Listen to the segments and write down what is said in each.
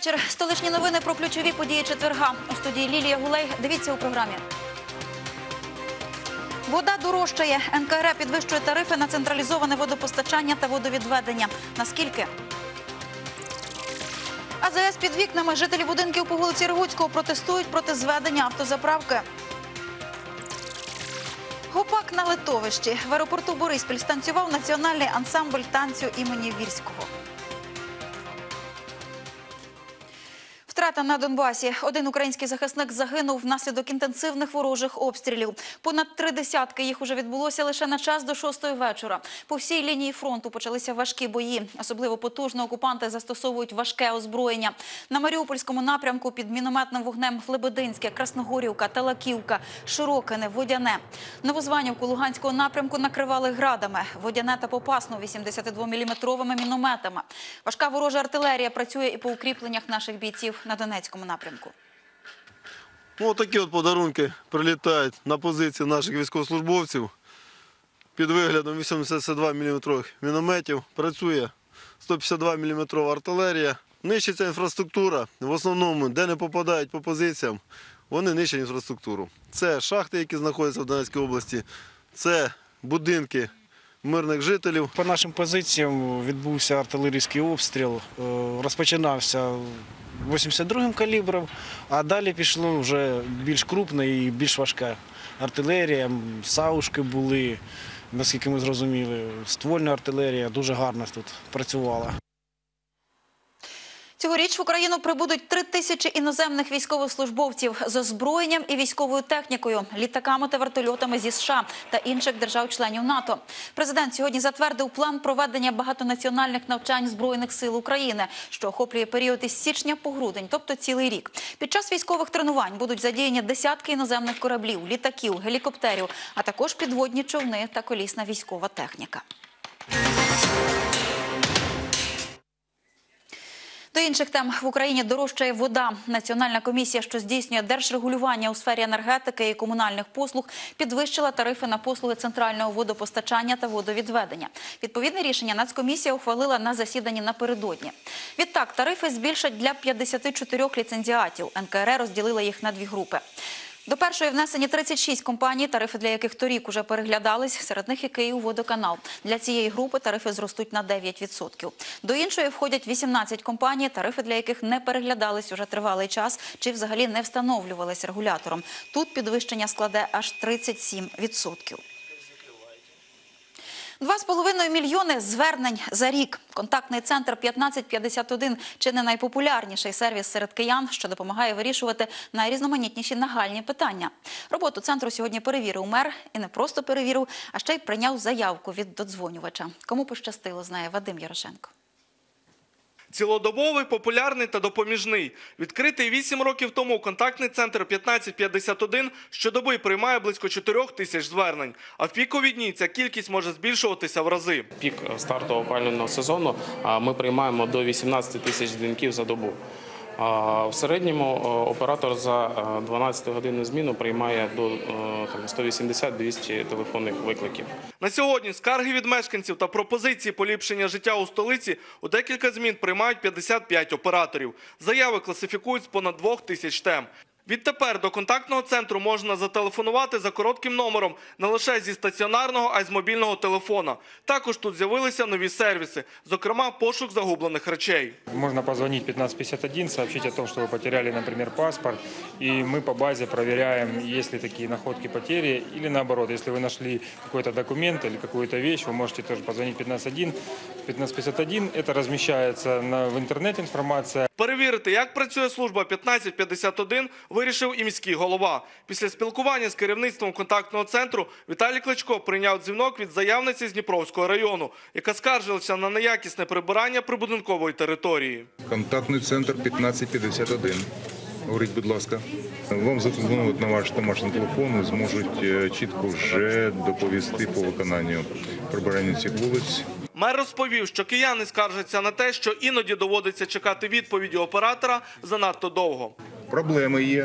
вечір. Столичні новини про ключові події четверга. У студії Лілія Гулей. Дивіться у програмі. Вода дорожчає. НКРЕ підвищує тарифи на централізоване водопостачання та водовідведення. Наскільки? АЗС під вікнами. Жителі будинків по вулиці Регуцького протестують проти зведення автозаправки. Гопак на литовищі. В аеропорту Бориспіль станцював національний ансамбль танцю імені Вірського. Втрата на Донбасі. Один український захисник загинув внаслідок інтенсивних ворожих обстрілів. Понад 3 десятки їх уже відбулося лише на час до 6-ї вечора. По всій лінії фронту почалися важкі бої. Особливо потужно окупанти застосовують важке озброєння. На Маріупольському напрямку під мінометним вогнем Лебединське, Красногорівка, Талаківка, Широкине, Водяне. Новозванівку Луганського напрямку накривали градами. Водяне та Попасну 82-мм мінометами. Важка ворожа артилерія працює і по укріпленнях наших бійців на Донецькому напрямку. Ось такі подарунки прилітають на позиції наших військовослужбовців. Під виглядом 82-мм мінометів працює 152-мм артилерія. Нищиться інфраструктура. В основному, де не попадають по позиціям, вони нищать інфраструктуру. Це шахти, які знаходяться в Донецькій області, це будинки мирних жителів. По нашим позиціям відбувся артилерійський обстріл. Розпочинався 82-м калібром, а далі пішло вже більш крупна і більш важка артилерія. Саушки були, наскільки ми зрозуміли, ствольна артилерія дуже гарно тут працювала. Цьогоріч в Україну прибудуть 3000 іноземних військовослужбовців з озброєнням і військовою технікою, літаками та вертольотами зі США та інших держав-членів НАТО. Президент сьогодні затвердив план проведення багатонаціональних навчань Збройних сил України, що охоплює період із січня по грудень, тобто цілий рік. Під час військових тренувань будуть задіяні десятки іноземних кораблів, літаків, гелікоптерів, а також підводні човни та колісна військова техніка. До інших тем. В Україні дорожчає вода. Національна комісія, що здійснює держрегулювання у сфері енергетики і комунальних послуг, підвищила тарифи на послуги центрального водопостачання та водовідведення. Відповідне рішення Нацкомісія ухвалила на засіданні напередодні. Відтак, тарифи збільшать для 54 ліцензіатів. НКРЕ розділила їх на 2 групи. До першої внесені 36 компаній, тарифи для яких торік уже переглядались, серед них і «Київводоканал». Для цієї групи тарифи зростуть на 9%. До іншої входять 18 компаній, тарифи для яких не переглядались уже тривалий час чи взагалі не встановлювались регулятором. Тут підвищення складе аж 37%. 2,5 мільйони звернень за рік. Контактний центр 1551 – чи не найпопулярніший сервіс серед киян, що допомагає вирішувати найрізноманітніші нагальні питання. Роботу центру сьогодні перевірив мер. І не просто перевірив, а ще й прийняв заявку від додзвонювача. Кому пощастило, знає Вадим Ярошенко. Цілодобовий, популярний та допоміжний. Відкритий 8 років тому контактний центр 1551 щодоби приймає близько 4000 звернень. А в пікові дні ця кількість може збільшуватися в рази. Пік старту опалювального сезону ми приймаємо до 18 тисяч дзвінків за добу. В середньому оператор за 12-годинну зміну приймає до 180-200 телефонних викликів. На сьогодні скарги від мешканців та пропозиції поліпшення життя у столиці у декілька змін приймають 55 операторів. Заяви класифікують з понад 2000 тем. Відтепер до контактного центру можна зателефонувати за коротким номером не лише зі стаціонарного, а й з мобільного телефона. Також тут з'явилися нові сервіси, зокрема пошук загублених речей. Можно позвонить 1551, сообщить о том, что вы потеряли, например, паспорт, и мы по базе проверяем, есть ли такие находки потери, или наоборот, если вы нашли какой-то документ или какую-то вещь, вы можете тоже позвонить 1551, это размещается в интернете информация. Перевірити, як працює служба 1551, вирішив і міський голова. Після спілкування з керівництвом контактного центру Віталій Кличко прийняв дзвінок від заявниці з Дніпровського району, яка скаржилася на неякісне прибирання прибудинкової території. Контактний центр 1551. Говоріть, будь ласка. Вам зателефонують на ваш домашній телефон і зможуть чітко вже доповісти по виконанню прибирання цих вулиць. Мер розповів, що кияни скаржаться на те, що іноді доводиться чекати відповіді оператора занадто довго. Проблеми є.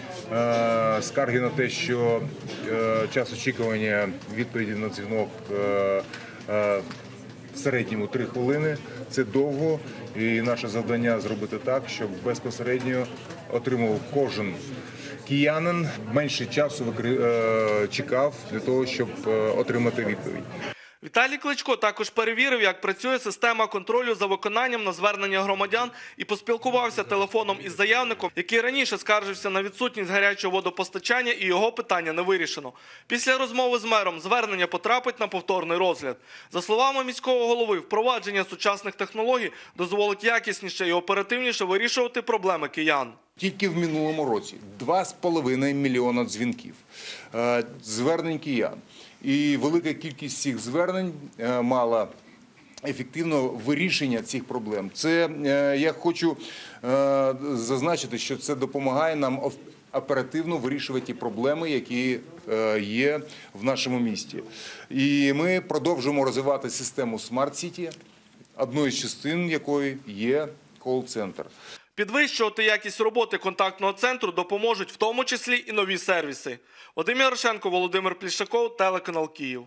Скарги на те, що час очікування відповіді на дзвінок в середньому 3 хвилини. Це довго, і наше завдання зробити так, щоб безпосередньо отримав кожен киянин, менше часу чекав для того, щоб отримати відповідь. Віталій Кличко також перевірив, як працює система контролю за виконанням на звернення громадян і поспілкувався телефоном із заявником, який раніше скаржився на відсутність гарячого водопостачання і його питання не вирішено. Після розмови з мером звернення потрапить на повторний розгляд. За словами міського голови, впровадження сучасних технологій дозволить якісніше і оперативніше вирішувати проблеми киян. Тільки в минулому році 2,5 мільйона дзвінків, звернень киян. І велика кількість цих звернень мала ефективне вирішення цих проблем. Це, я хочу зазначити, що це допомагає нам оперативно вирішувати ті проблеми, які є в нашому місті. І ми продовжуємо розвивати систему Smart City, одною з частин якої є кол-центр. Підвищувати якість роботи контактного центру допоможуть в тому числі і нові сервіси. Вадим Ярошенко, Володимир Плішаков, телеканал Київ.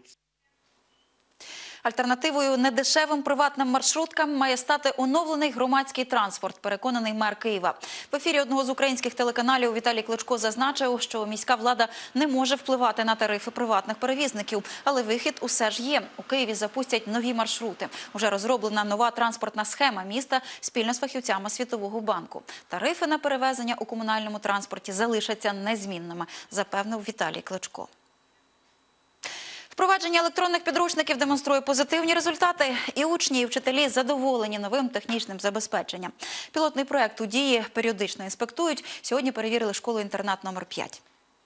Альтернативою недешевим приватним маршруткам має стати оновлений громадський транспорт, переконаний мер Києва. В ефірі одного з українських телеканалів Віталій Кличко зазначив, що міська влада не може впливати на тарифи приватних перевізників, але вихід усе ж є. У Києві запустять нові маршрути. Уже розроблена нова транспортна схема міста спільно з фахівцями Світового банку. Тарифи на перевезення у комунальному транспорті залишаться незмінними, запевнив Віталій Кличко. Впровадження електронних підручників демонструє позитивні результати. І учні, і вчителі задоволені новим технічним забезпеченням. Пілотний проєкт у дії періодично інспектують. Сьогодні перевірили школу-інтернат номер 5.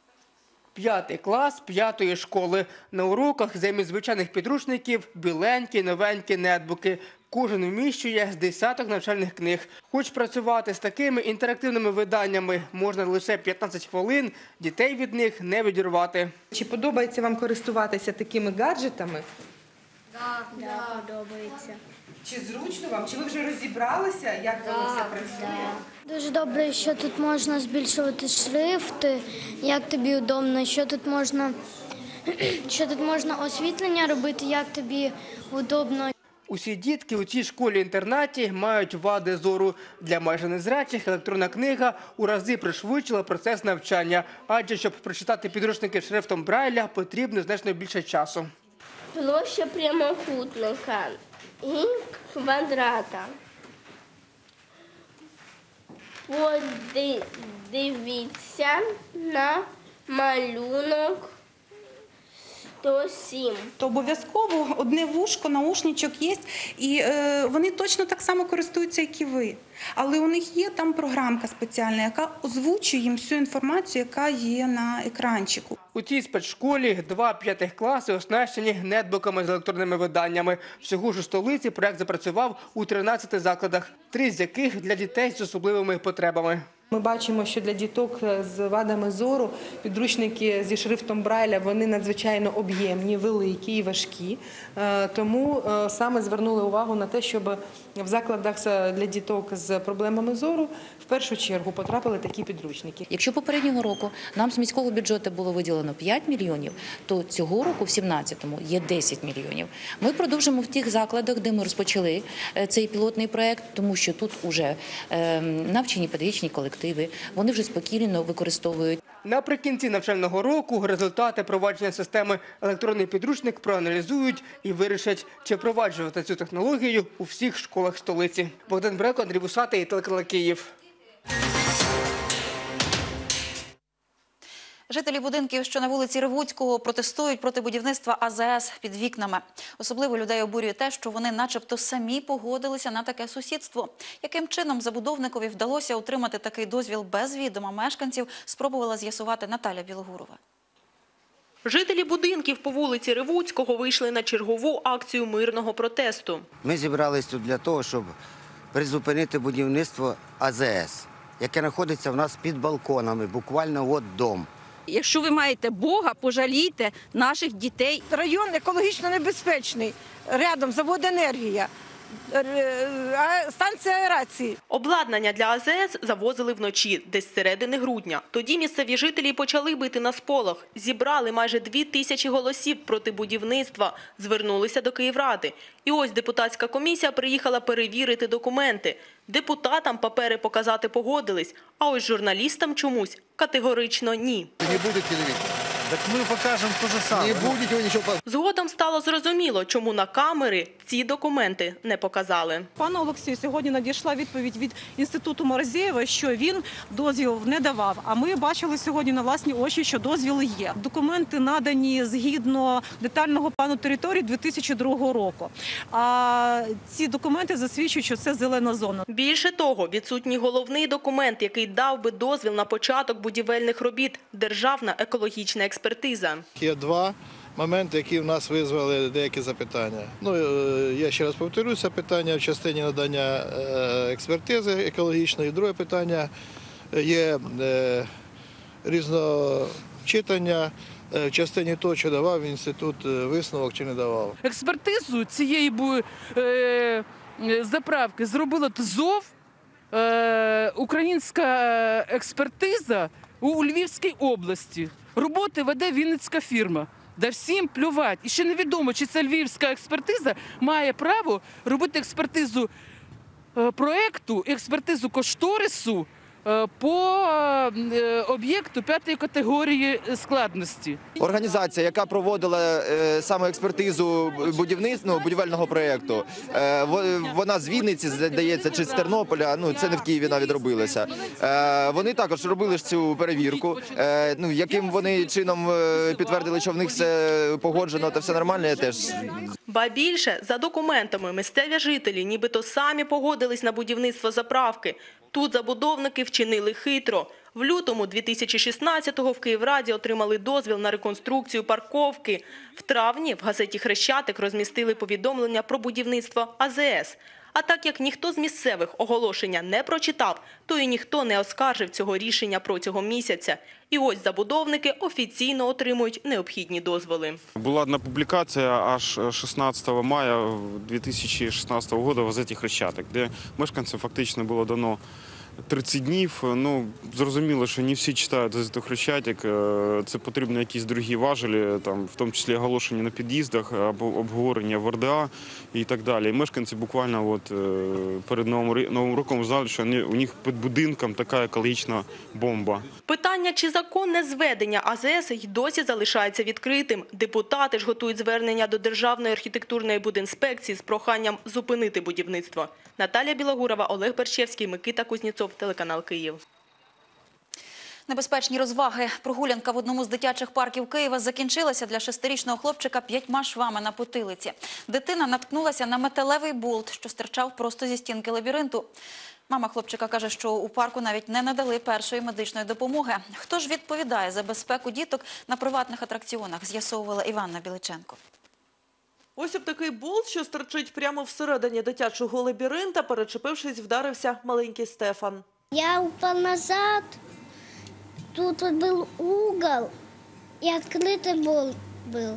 5 клас 5-ї школи. На уроках замість звичайних підручників біленькі, новенькі нетбуки. Кожен вміщує з десяток навчальних книг. Хоч працювати з такими інтерактивними виданнями можна лише 15 хвилин, дітей від них не відірвати. Чи подобається вам користуватися такими гаджетами? Так, подобається. Чи зручно вам? Чи ви вже розібралися, як воно все працює? Дуже добре, що тут можна збільшувати шрифти, як тобі удобно, що тут можна освітлення робити, як тобі удобно. Усі дітки у цій школі-інтернаті мають вади зору. Для майже незрячих електронна книга у рази пришвидшила процес навчання. Адже, щоб прочитати підручники шрифтом Брайля, потрібно значно більше часу. Площа прямокутника і квадрата. Подивіться на малюнок 107. То обов'язково одне вушко, наушничок є, і вони точно так само користуються, як і ви. Але у них є там програмка спеціальна, яка озвучує їм всю інформацію, яка є на екранчику. У цій спецшколі 2 5 класи оснащені нетбуками з електронними виданнями. Всього ж у столиці проект запрацював у 13 закладах, 3 з яких для дітей з особливими потребами. Ми бачимо, що для діток з вадами зору підручники зі шрифтом Брайля, вони надзвичайно об'ємні, великі і важкі. Тому саме звернули увагу на те, щоб в закладах для діток з проблемами зору в першу чергу потрапили такі підручники. Якщо попереднього року нам з міського бюджету було виділено 5 мільйонів, то цього року, в 2017-му, є 10 мільйонів. Ми продовжимо в тих закладах, де ми розпочали цей пілотний проєкт, тому що тут вже навчені педагогічні колективи, вони вже спокійно використовують. Наприкінці навчального року результати провадження системи електронний підручник проаналізують і вирішать, чи впроваджувати цю технологію у всіх школах столиці. Богдан Бреко, Андрій Вусатий, телеканал Київ. Жителі будинків, що на вулиці Ревуцького, протестують проти будівництва АЗС під вікнами. Особливо людей обурює те, що вони начебто самі погодилися на таке сусідство. Яким чином забудовникові вдалося отримати такий дозвіл без відома мешканців, спробувала з'ясувати Наталя Білогурова. Жителі будинків по вулиці Ревуцького вийшли на чергову акцію мирного протесту. Ми зібрались тут для того, щоб призупинити будівництво АЗС, яке знаходиться в нас під балконами, буквально от дом. Якщо ви маєте Бога, пожалійте наших дітей. Район екологічно небезпечний, рядом завод «Енергія». станція аерації. Обладнання для АЗС завозили вночі, десь з середини грудня. Тоді місцеві жителі почали бити на сполох. Зібрали майже 2000 голосів проти будівництва. Звернулися до Київради. І ось депутатська комісія приїхала перевірити документи. Депутатам папери показати погодились, а ось журналістам чомусь категорично ні. Не буде телевізора. Так ми покажемо те ж саме. Не буде нічого. Згодом стало зрозуміло, чому на камери ці документи не показали. Пану Олексію, сьогодні надійшла відповідь від Інституту Морозєєва, що він дозвіл не давав. А ми бачили сьогодні на власні очі, що дозвіл є. Документи надані згідно детального плану території 2002 року. А ці документи засвідчують, що це зелена зона. Більше того, відсутній головний документ, який дав би дозвіл на початок будівельних робіт – державна екологічна експертиза. Є два моменти, які в нас визвали деякі запитання. Я ще раз повторюся, питання в частині надання експертизи екологічної. Друге питання є різночитання в частині того, чи давав інститут висновок, чи не давав. Експертизу цієї заправки зробила ТЗОВ, українська експертиза у Львівській області. Роботи веде вінницька фірма. Да всім плювати. І ще невідомо, чи ця львівська експертиза має право робити експертизу проєкту, експертизу кошторису по об'єкту 5-ї категорії складності. Організація, яка проводила саме експертизу будівельного проєкту, вона з Вінниці, здається, чи з Тернополя, це не в Києві навіть робилося. Вони також робили ж цю перевірку, яким вони чином підтвердили, що в них все погоджено та все нормально, я теж. Ба більше, за документами місцеві жителі нібито самі погодились на будівництво заправки. Тут забудовники вчинили хитро. В лютому 2016-го в Київраді отримали дозвіл на реконструкцію парковки. В травні в газеті «Хрещатик» розмістили повідомлення про будівництво АЗС. А так як ніхто з місцевих оголошення не прочитав, то і ніхто не оскаржив цього рішення протягом місяця. І ось забудовники офіційно отримують необхідні дозволи. Була одна публікація аж 16 мая 2016 року в газеті «Хрещатик», де мешканцям фактично було дано 30 днів. Зрозуміло, що не всі читають газету «Хрещатик». Це потрібно якісь другі важелі, в тому числі оголошення на під'їздах, або обговорення в РДА і так далі. І мешканці буквально перед Новим роком знали, що у них під будинком така екологічна бомба. Питання, чи законне зведення АЗС й досі залишається відкритим. Депутати ж готують звернення до Державної архітектурної будінспекції з проханням зупинити будівництво. Наталія Білогурова, Олег Берщевський, Микита Кузнєцов, телеканал Київ. Небезпечні розваги. Прогулянка в одному з дитячих парків Києва закінчилася для 6-річного хлопчика 5 швами на потилиці. Дитина наткнулася на металевий болт, що стирчав просто зі стінки лабіринту. Мама хлопчика каже, що у парку навіть не надали першої медичної допомоги. Хто ж відповідає за безпеку діток на приватних атракціонах, з'ясовувала Іванна Біличенко. Ось об такий болт, що стирчить прямо всередині дитячого лабіринта, перечепившись, вдарився маленький Стефан. Я упав назад, тут був угол і відкритий болт був.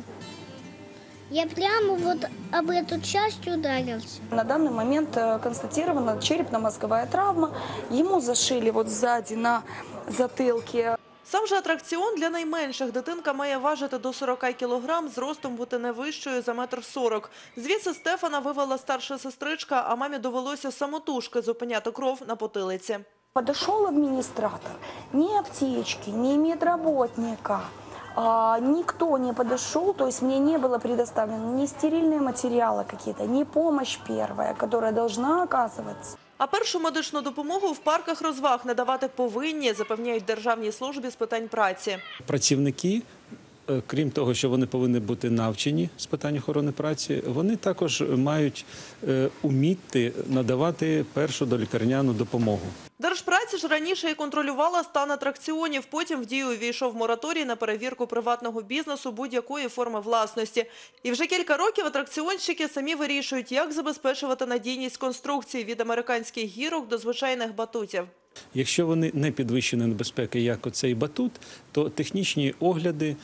Я прямо об эту часть ударился. На данный момент констатирована черепно-мозговая травма. Ему зашили сзади на затылке. Сам же атракціон для найменших. Дитинка має важити до 40 кілограм, зростом бути не вищою за 1,40 м. Звідси Стефана вивела старша сестричка, а мамі довелося самотужки зупиняти кров на потилиці. Подошел администратор, ни аптечки, ни медработника. Никто не подошел, то есть мне не было предоставлено ни стерильные материалы какие-то, ни помощь первая, которая должна оказываться. А першу медичну допомогу в парках розваг надавати повинні, запевняють Державній службі з питань праці. Працівники, крім того, що вони повинні бути навчені з питань охорони праці, вони також мають уміти надавати першу долікарняну допомогу. Держпраця ж раніше і контролювала стан атракціонів, потім в дію увійшов мораторій на перевірку приватного бізнесу будь-якої форми власності. І вже кілька років атракціонщики самі вирішують, як забезпечувати надійність конструкцій від американських гірок до звичайних батутів. Якщо вони не підвищені небезпеки, як оцей батут, то технічні огляди,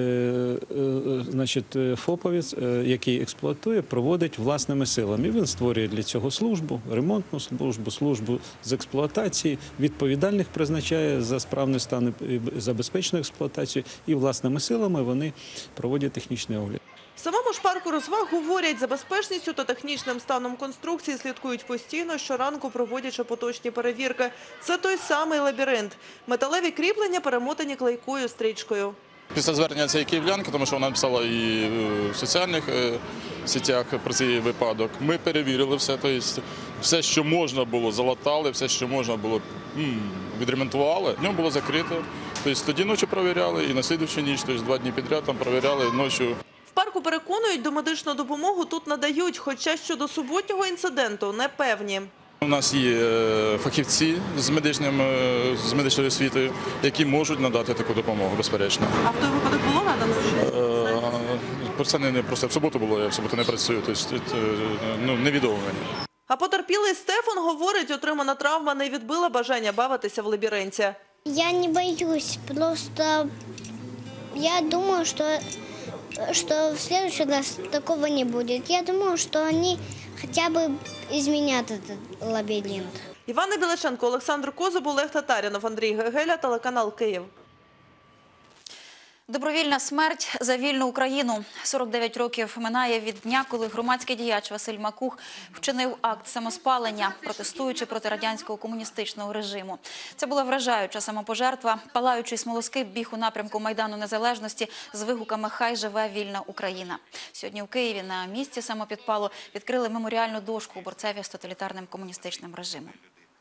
ФОПовець, який експлуатує, проводить власними силами. Він створює для цього службу, ремонтну службу, службу з експлуатації, відповідальних призначає за справний стан і за безпечну експлуатацію, і власними силами вони проводять технічний огляд. В самому ж парку розваг говорять, за безпечністю та технічним станом конструкції слідкують постійно, щоранку проводячи поточні перевірки. Це той самий лабіринт. Металеві кріплення перемотані клейкою стрічкою. Після звернення цієї київлянки, тому що вона написала і в соціальних сітях про цей випадок, ми перевірили все. Тобто все, що можна було, залатали, все, що можна було, відремонтували. Днем було закрито. Тобто тоді ночі перевіряли і на слідуючу ніч, тобто 2 дні підряд там перевіряли ночі. В парку переконують, домедичну допомогу тут надають, хоча щодо суботнього інциденту не певні. У нас є фахівці з медичною освітою, які можуть надати таку допомогу, безперечно. А в той випадок було надано? Про це не просто в суботу було, я в суботу не працюю, тобто невідомо мені. А потерпілий Стефан говорить, отримана травма не відбила бажання бавитися в лабіринті. Я не боюсь, просто я думаю, что в следующий раз такого не будет. Я думаю, что они хотя бы изменят этот лабиринт. Івана Білашенко, Олександр Козуб, Олег Татарінов, Андрій Гегеля, телеканал Київ. Добровільна смерть за вільну Україну. 49 років минає від дня, коли громадський діяч Василь Макух вчинив акт самоспалення, протестуючи проти радянського комуністичного режиму. Це була вражаюча самопожертва. Палаючий смолоскип біг у напрямку Майдану Незалежності з вигуками «Хай живе вільна Україна». Сьогодні у Києві на місці самопідпалу відкрили меморіальну дошку борцеві з тоталітарним комуністичним режимом.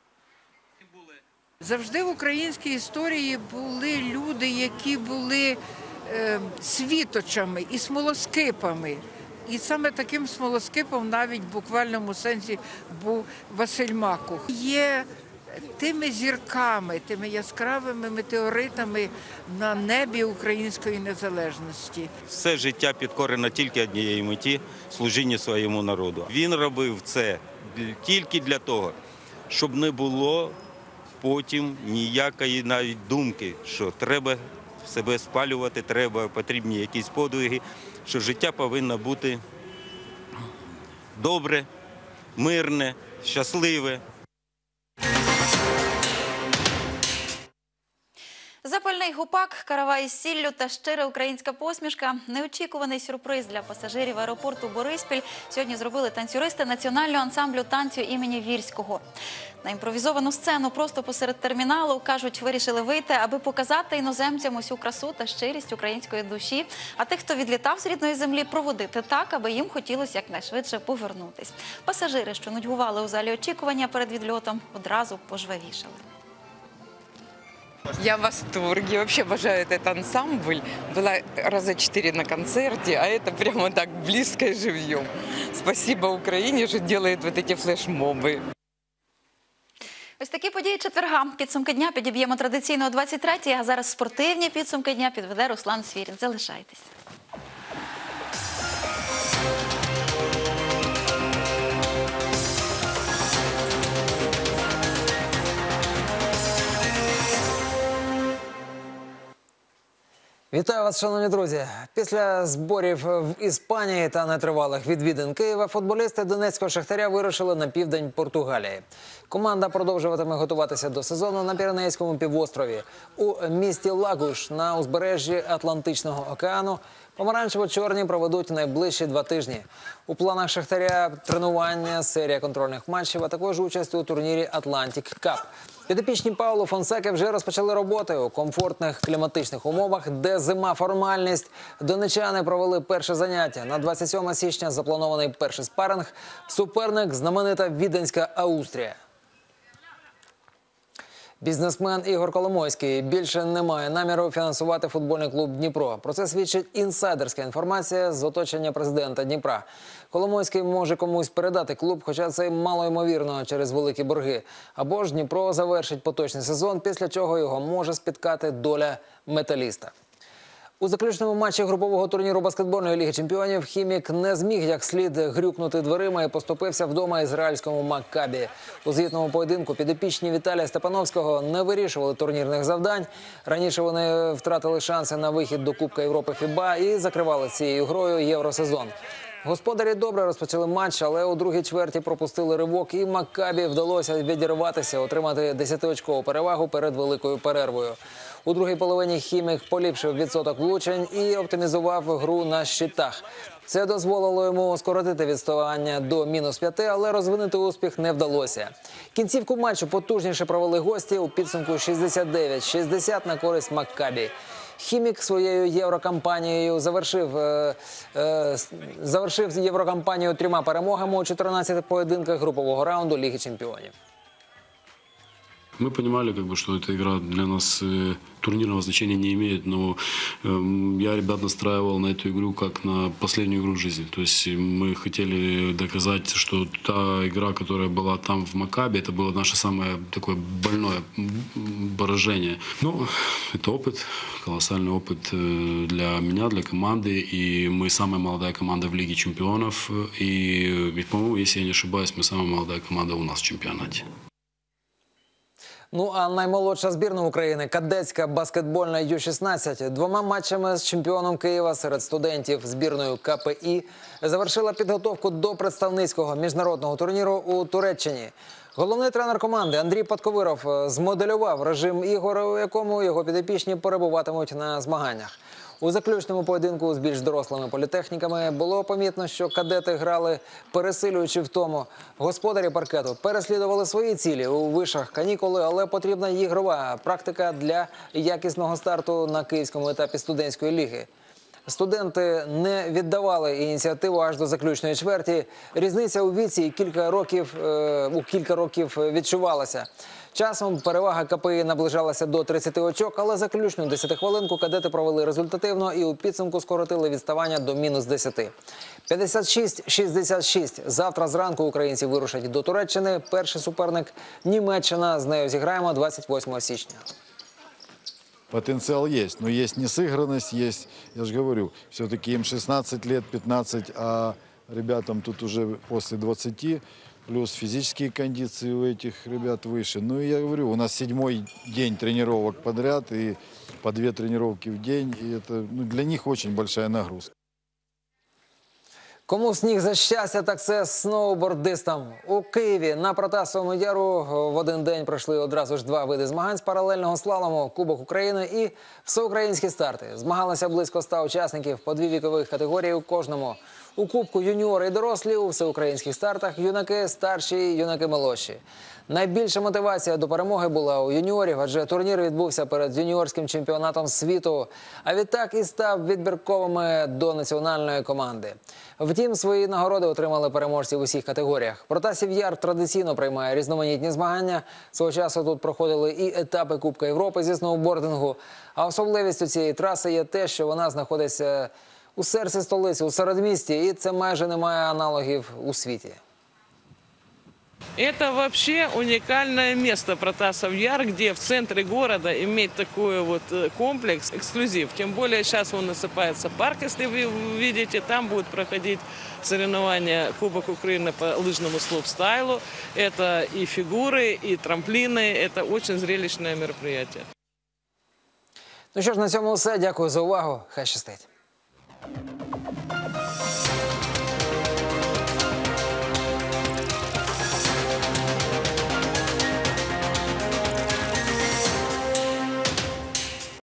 Завжди в українській історії були люди, які були світочами і смолоскипами. І саме таким смолоскипом навіть в буквальному сенсі був Василь Макух. Є тими зірками, тими яскравими метеоритами на небі української незалежності. Все життя підкорено тільки однієї меті – служіння своєму народу. Він робив це тільки для того, щоб не було потім ніякої навіть думки, що треба себе спалювати, потрібні якісь подвиги, що життя повинно бути добре, мирне, щасливе. Запальний гупак, каравай із сіллю та щира українська посмішка – неочікуваний сюрприз для пасажирів аеропорту Бориспіль сьогодні зробили танцюристи національного ансамблю танцю імені Вірського. На імпровізовану сцену просто посеред терміналу, кажуть, вирішили вийти, аби показати іноземцям усю красу та щирість української душі, а тих, хто відлітав з рідної землі, проводити так, аби їм хотілося якнайшвидше повернутись. Пасажири, що нудьгували у залі очікування перед відльотом, одразу пожвавішали. Я в восторге. Вообще обожаю этот ансамбль. Была раза 4 на концерте, а это прямо так близко и живьем. Спасибо Украине, что делает вот эти флешмобы. Ось такі події четверга. Підсумки дня підіб'ємо традиційно о 23-й, а зараз спортивні підсумки дня підведе Руслан Свірін. Залишайтесь. Вітаю вас, шановні друзі! Після зборів в Іспанії та нетривалих відвідин Києва футболісти Донецького Шахтаря вирушили на південь Португалії. Команда продовжуватиме готуватися до сезону на Піренейському півострові. У місті Лагуш на узбережжі Атлантичного океану помаранчево-чорні проведуть найближчі 2 тижні. У планах Шахтаря тренування, серія контрольних матчів, а також участь у турнірі «Атлантик Кап». Підопічні Пауло Фонсеки вже розпочали роботи у комфортних кліматичних умовах, де зима – формальність. Донечани провели перше заняття. На 27 січня запланований перший спаринг. Суперник – знаменита віденська Аустрія. Бізнесмен Ігор Коломойський більше не має наміру фінансувати футбольний клуб «Дніпро». Про це свідчить інсайдерська інформація з оточення президента Дніпра. Коломойський може комусь передати клуб, хоча це малоймовірно через великі борги. Або ж Дніпро завершить поточний сезон, після чого його може спіткати доля металіста. У заключному матчі групового турніру баскетбольної ліги чемпіонів «Хімік» не зміг як слід грюкнути дверима і поступився вдома ізраїльському «Маккабі». У звітному поєдинку підопічні Віталія Степановського не вирішували турнірних завдань. Раніше вони втратили шанси на вихід до Кубка Європи ФІБА і закривали цією грою євросезон. Господарі добре розпочали матч, але у другій чверті пропустили ривок і «Маккабі» вдалося відірватися, отримати 10-очкову перевагу перед великою перервою. У другій половині «Хімік» поліпшив відсоток влучень і оптимізував гру на щитах. Це дозволило йому скоротити відставання до -5, але розвинути успіх не вдалося. Кінцівку матчу потужніше провели гості у підсумку 69-60 на користь «Маккабі». «Хімік» своєю єврокампанією завершив єврокампанію 3 перемогами у 14 поєдинках групового раунду Ліги чемпіонів. Мы понимали, что эта игра для нас турнирного значения не имеет, но я ребят настраивал на эту игру как на последнюю игру в жизни. То есть мы хотели доказать, что та игра, которая была там в «Маккабе», это было наше самое такое больное поражение. Но это опыт, колоссальный опыт для меня, для команды. И мы самая молодая команда в Лиге чемпионов. И, по-моему, если я не ошибаюсь, мы самая молодая команда у нас в чемпионате. Ну а наймолодша збірна України, кадетська баскетбольна Ю-16, 2 матчами з чемпіоном Києва серед студентів збірною КПІ завершила підготовку до представницького міжнародного турніру у Туреччині. Головний тренер команди Андрій Подковиров змоделював режим ігор, у якому його підопічні перебуватимуть на змаганнях. У заключному поєдинку з більш дорослими політехніками було помітно, що кадети грали, пересилюючи втому. Господарі паркету переслідували свої цілі у вишах канікули, але потрібна ігрова практика для якісного старту на київському етапі студентської ліги. Студенти не віддавали ініціативу аж до заключної чверті. Різниця у віці у кілька років відчувалася. Часом перевага КПІ наближалася до 30 очок, але заключну 10-хвилинку кадети провели результативно і у підсумку скоротили відставання до -10. 56-66. Завтра зранку українці вирушать до Туреччини. Перший суперник – Німеччина. З нею зіграємо 28 січня. Потенциал есть, но есть несыгранность, есть, я же говорю, все-таки им 16 лет, 15, а ребятам тут уже после 20, плюс физические кондиции у этих ребят выше. Ну и я говорю, у нас 7-й день тренировок подряд, и по 2 тренировки в день, и это для них очень большая нагрузка. Кому сніг за щастя, так це сноубордистам. У Києві на Протасовому яру в один день пройшли одразу ж 2 види змагань з паралельного слалому, Кубок України і всеукраїнські старти. Змагалися близько 100 учасників по 2 вікових категорії у кожному. У Кубку юніори і дорослі, у всеукраїнських стартах юнаки старші і юнаки молодші. Найбільша мотивація до перемоги була у юніорів, адже турнір відбувся перед юніорським чемпіонатом світу, а відтак і став відбірковими до національної команди. Втім, свої нагороди отримали переможці в усіх категоріях. Протасів Яр традиційно приймає різноманітні змагання. Свого часу тут проходили і етапи Кубка Європи зі сноубордингу. А особливістю цієї траси є те, що вона знаходиться у серці столиці, у середмісті, і це майже немає аналогів у світі. Это вообще уникальное место Протасов Яр, где в центре города иметь такой вот комплекс, эксклюзив. Тем более сейчас он насыпается парк, если вы видите, там будут проходить соревнования Кубок Украины по лыжному слоупстайлу. Это и фигуры, и трамплины, это очень зрелищное мероприятие. Ну що ж, на цьому все. Дякую за увагу. Хай щастить.